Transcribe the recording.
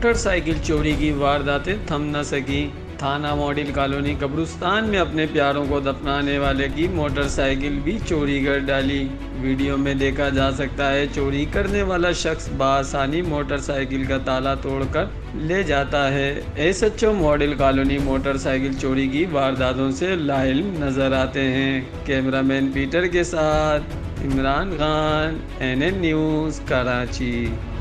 Motorcycle चोरी की वारदातें थम न सकी। थाना मॉडल कॉलोनी कब्रिस्तान में अपने प्यारों को दफनाने वाले की मोटरसाइकिल भी चोरी कर डाली। वीडियो में देखा जा सकता है चोरी करने वाला शख्स बआसानी मोटरसाइकिल का ताला तोड़कर ले जाता है। एसएचओ मॉडल कॉलोनी मोटरसाइकिल चोरी की वारदातों से लाइल नजर आते हैं। कैमरामैन पीटर के साथ इमरान खान, एनएन न्यूज़, कराची।